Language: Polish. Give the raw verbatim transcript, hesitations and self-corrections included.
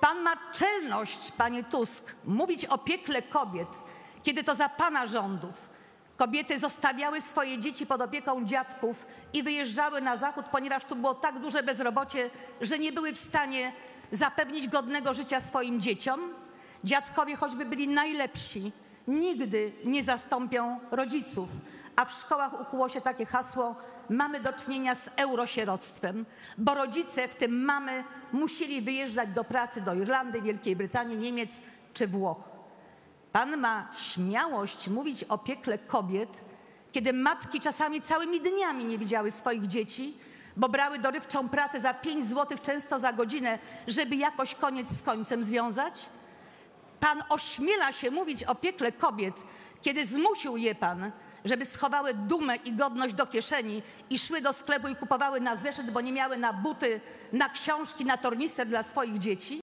Pan ma czelność, panie Tusk, mówić o piekle kobiet, kiedy to za pana rządów kobiety zostawiały swoje dzieci pod opieką dziadków i wyjeżdżały na zachód, ponieważ tu było tak duże bezrobocie, że nie były w stanie zapewnić godnego życia swoim dzieciom. Dziadkowie, choćby byli najlepsi, nigdy nie zastąpią rodziców. A w szkołach ukuło się takie hasło: mamy do czynienia z eurosieroctwem, bo rodzice, w tym mamy, musieli wyjeżdżać do pracy do Irlandii, Wielkiej Brytanii, Niemiec czy Włoch. Pan ma śmiałość mówić o piekle kobiet, kiedy matki czasami całymi dniami nie widziały swoich dzieci, bo brały dorywczą pracę za pięć złotych często za godzinę, żeby jakoś koniec z końcem związać? Pan ośmiela się mówić o piekle kobiet, kiedy zmusił je pan, żeby schowały dumę i godność do kieszeni i szły do sklepu i kupowały na zeszyt, bo nie miały na buty, na książki, na tornister dla swoich dzieci?